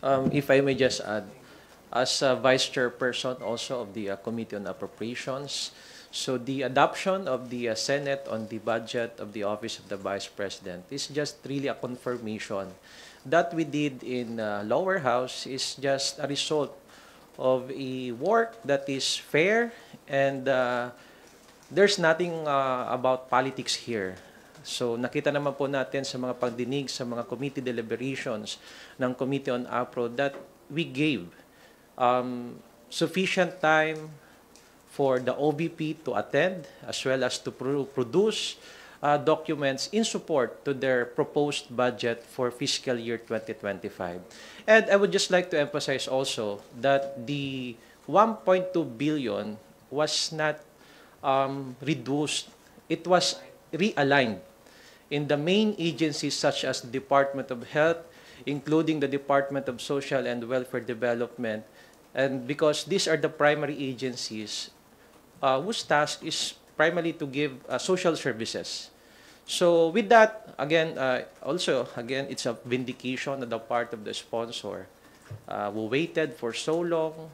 If I may just add, as Vice Chairperson also of the Committee on Appropriations, so the adoption of the Senate on the budget of the Office of the Vice President is just really a confirmation that we did in lower house is just a result of a work that is fair and there's nothing about politics here. So nakita naman po natin sa mga pagdinig sa mga committee deliberations ng Committee on APRO that we gave sufficient time for the OVP to attend as well as to produce documents in support to their proposed budget for fiscal year 2025. And I would just like to emphasize also that the 1.2 billion was not reduced. It was realigned in the main agencies such as the Department of Health, including the Department of Social and Welfare Development, and because these are the primary agencies whose task is primarily to give social services. So with that, again, it's a vindication on the part of the sponsor. We waited for so long.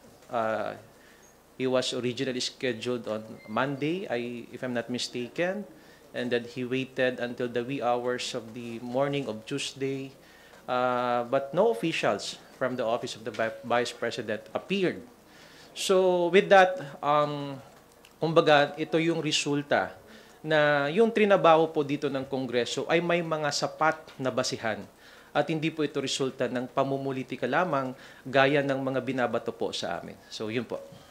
He was originally scheduled on Monday, if I'm not mistaken, and then he waited until the wee hours of the morning of Tuesday. But no officials from the Office of the Vice President appeared. So with that, kumbaga, ito yung resulta na yung trinabaho po dito ng Kongreso ay may mga sapat na basihan at hindi po ito resulta ng pamumulitika lamang gaya ng mga binabato po sa amin. So yun po.